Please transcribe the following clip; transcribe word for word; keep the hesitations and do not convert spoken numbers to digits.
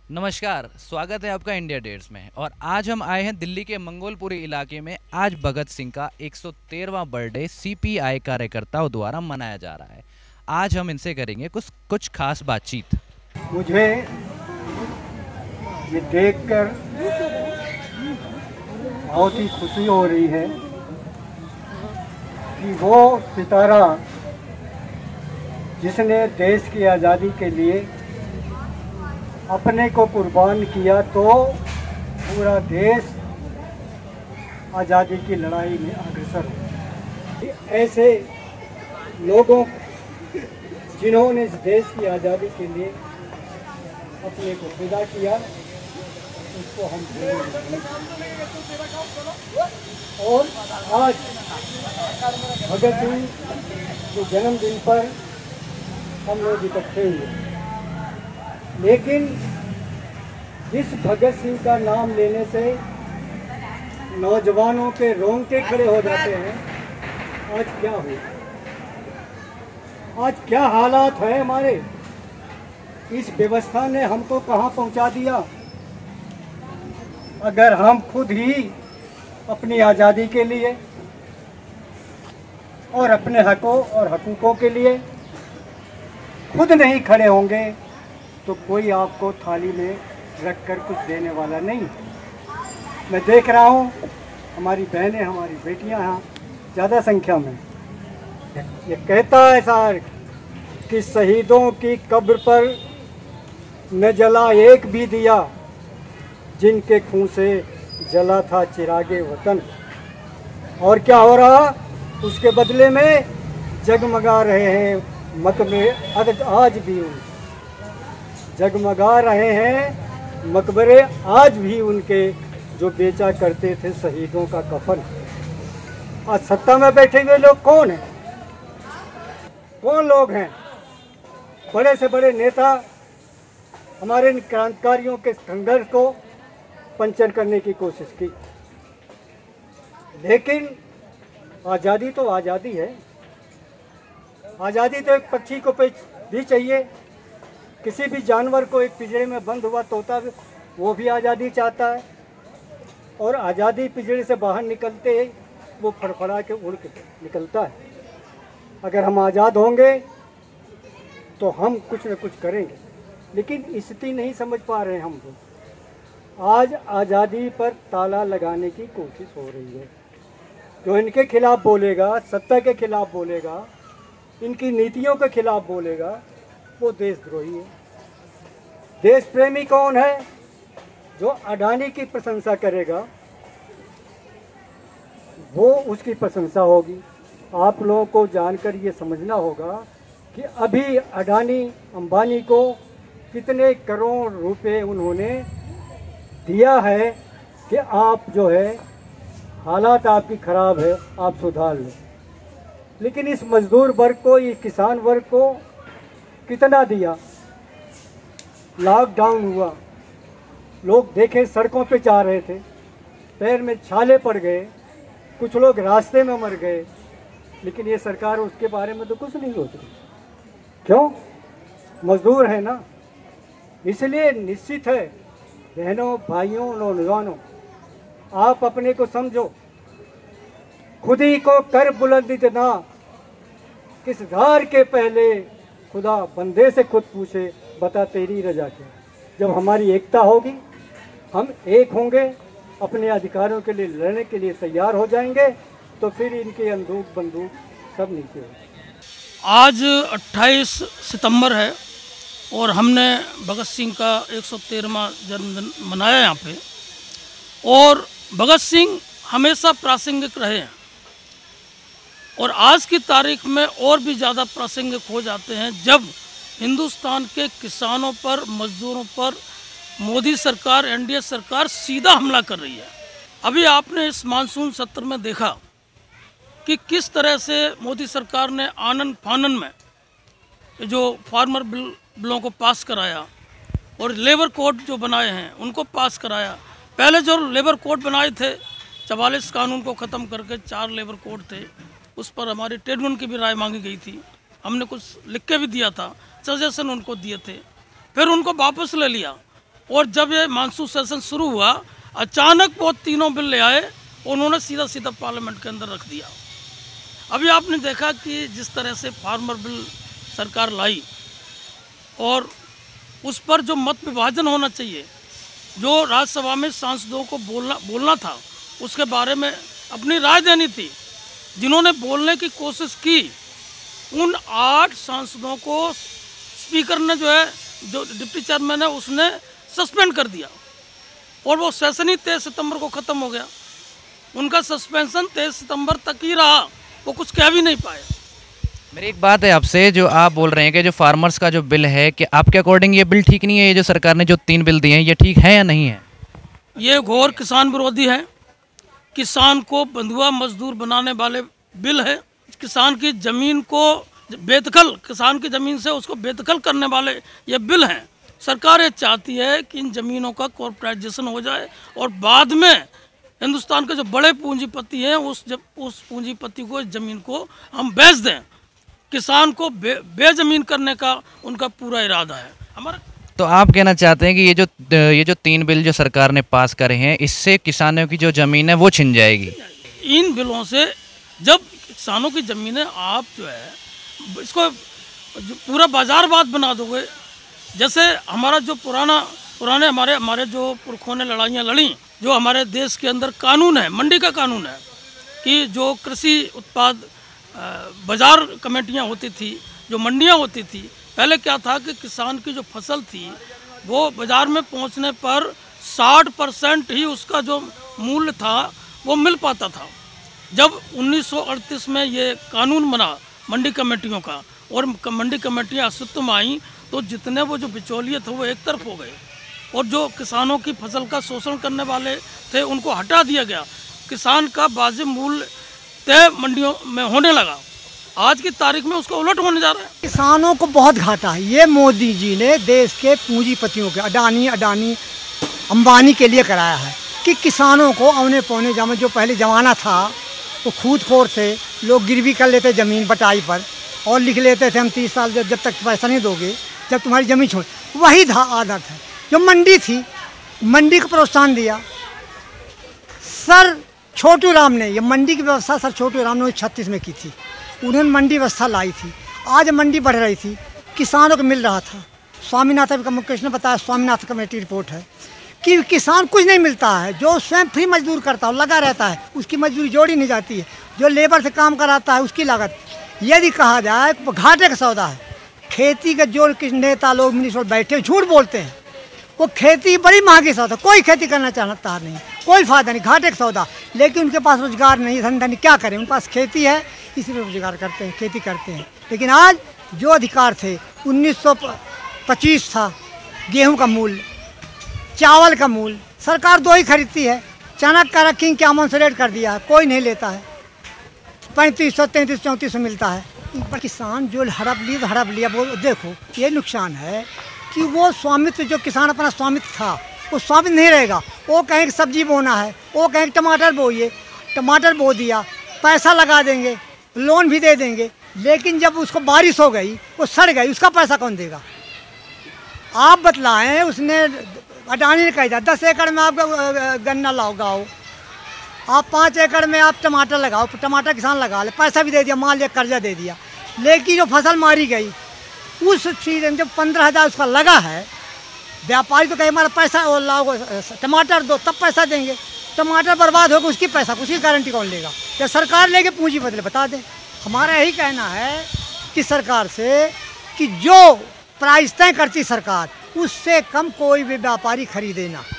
नमस्कार, स्वागत है आपका इंडिया डेट्स में। और आज हम आए हैं दिल्ली के मंगोलपुरी इलाके में। आज भगत सिंह का एक सौ तेरहवां बर्थडे सीपीआई कार्यकर्ताओं द्वारा मनाया जा रहा है। आज हम इनसे करेंगे कुछ कुछ खास बातचीत। मुझे ये देखकर बहुत ही खुशी हो रही है कि वो सितारा जिसने देश की आज़ादी के लिए अपने को कुर्बान किया, तो पूरा देश आज़ादी की लड़ाई में अग्रसर हो। ऐसे लोगों जिन्होंने इस देश की आज़ादी के लिए अपने को फिदा किया, उसको हम भूलेंगे। और आज भगत सिंह के जन्मदिन पर हम लोग इकट्ठे हुए, लेकिन जिस भगत सिंह का नाम लेने से नौजवानों के रोंगटे खड़े हो जाते हैं, आज क्या हुआ? आज क्या हालात है हमारे? इस व्यवस्था ने हमको कहाँ पहुँचा दिया? अगर हम खुद ही अपनी आज़ादी के लिए और अपने हकों और हकूक़ों के लिए खुद नहीं खड़े होंगे, तो कोई आपको थाली में रख कर कुछ देने वाला नहीं। मैं देख रहा हूँ हमारी बहनें, हमारी बेटियाँ यहाँ ज़्यादा संख्या में। ये कहता है सार कि शहीदों की कब्र पर न जला एक भी दिया, जिनके खून से जला था चिरागे वतन। और क्या हो रहा? उसके बदले में जगमगा रहे हैं मकबरे आज भी, जगमगा रहे हैं मकबरे आज भी उनके, जो बेचा करते थे शहीदों का कफन। आज सत्ता में बैठे हुए लोग कौन हैं? कौन लोग हैं? बड़े से बड़े नेता हमारे इन क्रांतिकारियों के संघर्ष को पंचर करने की कोशिश की, लेकिन आज़ादी तो आज़ादी है। आज़ादी तो एक पक्षी को भी चाहिए, किसी भी जानवर को एक पिंजरे में बंद हुआ तोता भी, वो भी आज़ादी चाहता है। और आज़ादी पिंजरे से बाहर निकलते ही वो फड़फड़ा के उड़ के निकलता है। अगर हम आज़ाद होंगे तो हम कुछ न कुछ करेंगे, लेकिन स्थिति नहीं समझ पा रहे हैं हम लोग। आज आज़ादी पर ताला लगाने की कोशिश हो रही है। जो इनके खिलाफ बोलेगा, सत्ता के खिलाफ बोलेगा, इनकी नीतियों के खिलाफ बोलेगा, वो देशद्रोही है। देश प्रेमी कौन है? जो अडानी की प्रशंसा करेगा, वो उसकी प्रशंसा होगी। आप लोगों को जानकर ये समझना होगा कि अभी अडानी अंबानी को कितने करोड़ रुपए उन्होंने दिया है कि आप जो है हालात आपकी ख़राब है, आप सुधार लें। लेकिन इस मजदूर वर्ग को, इस किसान वर्ग को कितना दिया? लॉकडाउन हुआ, लोग देखे सड़कों पे जा रहे थे, पैर में छाले पड़ गए, कुछ लोग रास्ते में मर गए, लेकिन ये सरकार उसके बारे में तो कुछ नहीं सोच रही। क्यों? मजदूर है ना। इसलिए निश्चित है बहनों, भाइयों, नौजवानों, आप अपने को समझो, खुद ही को कर बुलंद इतना, किस धार के पहले खुदा बंदे से खुद पूछे, बता तेरी रजा क्या। जब हमारी एकता होगी, हम एक होंगे, अपने अधिकारों के लिए लड़ने के लिए तैयार हो जाएंगे, तो फिर इनके बंदूक बंदूक सब नीचे हो। आज अट्ठाईस सितंबर है और हमने भगत सिंह का एक सौ तेरहवां जन्मदिन मनाया यहाँ पे। और भगत सिंह हमेशा प्रासंगिक रहे हैं और आज की तारीख में और भी ज़्यादा प्रासंगिक हो जाते हैं जब हिंदुस्तान के किसानों पर, मजदूरों पर मोदी सरकार, एनडीए सरकार सीधा हमला कर रही है। अभी आपने इस मानसून सत्र में देखा कि किस तरह से मोदी सरकार ने आनन फानन में जो फार्मर बिल बिलों को पास कराया और लेबर कोड जो बनाए हैं उनको पास कराया। पहले जो लेबर कोड बनाए थे, चवालीस कानून को ख़त्म करके चार लेबर कोड थे, उस पर हमारी ट्रेड यूनियन की भी राय मांगी गई थी। हमने कुछ लिख के भी दिया था, सजेशन उनको दिए थे, फिर उनको वापस ले लिया और जब ये मानसून सेशन शुरू हुआ, अचानक वो तीनों बिल ले आए, उन्होंने सीधा सीधा पार्लियामेंट के अंदर रख दिया। अभी आपने देखा कि जिस तरह से फार्मर बिल सरकार लाई और उस पर जो मत विभाजन होना चाहिए, जो राज्यसभा में सांसदों को बोलना बोलना था, उसके बारे में अपनी राय देनी थी, जिन्होंने बोलने की कोशिश की, उन आठ सांसदों को स्पीकर ने जो है, जो डिप्टी चेयरमैन है, उसने सस्पेंड कर दिया और वो सेशन ही तेईस सितंबर को ख़त्म हो गया। उनका सस्पेंशन तेईस सितंबर तक ही रहा, वो कुछ कह भी नहीं पाए। मेरी एक बात है आपसे, जो आप बोल रहे हैं कि जो फार्मर्स का जो बिल है, कि आपके अकॉर्डिंग ये बिल ठीक नहीं है? ये जो सरकार ने जो तीन बिल दिए हैं, ये ठीक है या नहीं है? ये घोर किसान विरोधी है, किसान को बंधुआ मजदूर बनाने वाले बिल है, किसान की ज़मीन को बेदखल, किसान की ज़मीन से उसको बेदखल करने वाले ये बिल हैं। सरकार ये चाहती है कि इन ज़मीनों का कॉर्पोरेटाइजेशन हो जाए और बाद में हिंदुस्तान के जो बड़े पूंजीपति हैं, उस जब उस पूंजीपति को, इस ज़मीन को हम बेच दें। किसान को बे बेजमीन करने का उनका पूरा इरादा है हमारा। तो आप कहना चाहते हैं कि ये जो ये जो तीन बिल जो सरकार ने पास करे हैं, इससे किसानों की जो ज़मीन है वो छिन जाएगी? इन बिलों से जब किसानों की ज़मीनें आप जो है इसको जो पूरा बाजारवाद बना दोगे, जैसे हमारा जो पुराना पुराने हमारे हमारे जो पुरखों ने लड़ाइयाँ लड़ी, जो हमारे देश के अंदर कानून है, मंडी का कानून है कि जो कृषि उत्पाद बाज़ार कमेटियाँ होती थी, जो मंडियाँ होती थी, पहले क्या था कि किसान की जो फसल थी वो बाज़ार में पहुंचने पर साठ परसेंट ही उसका जो मूल्य था वो मिल पाता था। जब उन्नीस सौ अड़तीस में ये कानून बना मंडी कमेटियों का और मंडी कमेटियाँ अस्तित्व में आई, तो जितने वो जो बिचौलिए थे वो एक तरफ हो गए और जो किसानों की फसल का शोषण करने वाले थे उनको हटा दिया गया। किसान का वाजिब मूल्य तय मंडियों में होने लगा। आज की तारीख में उसका उलट होने जा रहा है। किसानों को बहुत घाटा है। ये मोदी जी ने देश के पूंजीपतियों के, अडानी अडानी अंबानी के लिए कराया है कि किसानों को औने पौने जमा, जो पहले ज़माना था वो खूदखोर थे, लोग गिरवी कर लेते ज़मीन बटाई पर और लिख लेते थे हम तीस साल जब जब तक पैसा नहीं दोगे, जब तुम्हारी ज़मीन छोड़, वही था आदत है। जो मंडी थी, मंडी को प्रोत्साहन दिया सर छोटू राम ने, ये मंडी की व्यवस्था सर छोटू राम ने छत्तीस में की थी। उन्होंने मंडी व्यवस्था लाई थी, आज मंडी बढ़ रही थी, किसानों को मिल रहा था। स्वामीनाथन का मुकेश ने बताया, स्वामीनाथन कमेटी रिपोर्ट है कि किसान कुछ नहीं मिलता है, जो स्वयं फ्री मजदूर करता है लगा रहता है उसकी मजदूरी जोड़ी नहीं जाती है, जो लेबर से काम कराता है उसकी लागत। यदि कहा जाए घाटे का सौदा है, खेती का जो नेता लोग मिनिस्टर बैठे झूठ बोलते हैं, वो खेती बड़ी महंगी सौदा, कोई खेती करना चाहता नहीं, कोई फायदा नहीं, घाटे का सौदा। लेकिन उनके पास रोजगार नहीं, धंधा नहीं, क्या करें, उनके पास खेती है इसलिए रोजगार करते हैं, खेती करते हैं। लेकिन आज जो अधिकार थे, उन्नीस सौ पच्चीस था गेहूं का मूल्य, चावल का मूल्य, सरकार दो ही खरीदती है, चना का रखिंग क्या अमाउंट से रेट कर दिया है, कोई नहीं लेता है, पैंतीस सौ तैंतीस चौंतीस सौ मिलता है। पर किसान जो हड़प लिया हड़प लिया, वो देखो ये नुकसान है कि वो स्वामित्व, जो किसान अपना स्वामित्व था वो स्वामित्व नहीं रहेगा। वो कहें कि सब्जी बोना है, वो कहें कि टमाटर बोइए, टमाटर बो दिया, पैसा लगा देंगे, लोन भी दे देंगे, लेकिन जब उसको बारिश हो गई, वो सड़ गई, उसका पैसा कौन देगा? आप बतलाएं, उसने अडानी ने कहा दस एकड़ में आप गन्ना लगाओ, आप पाँच एकड़ में आप टमाटर लगाओ, टमाटर किसान लगा ले, पैसा भी दे दिया, मान लिया कर्जा दे दिया, लेकिन जो फसल मारी गई उस सीजन जब पंद्रह हज़ार उसका लगा है, व्यापारी तो कहे हमारा पैसा और लाओ टमाटर दो तब पैसा देंगे, टमाटर बर्बाद होगा उसकी पैसा उसकी गारंटी कौन लेगा? या सरकार लेके पूंजी बदले बता दें। हमारा यही कहना है कि सरकार से कि जो प्राइस तय करती सरकार, उससे कम कोई भी व्यापारी खरीदे ना।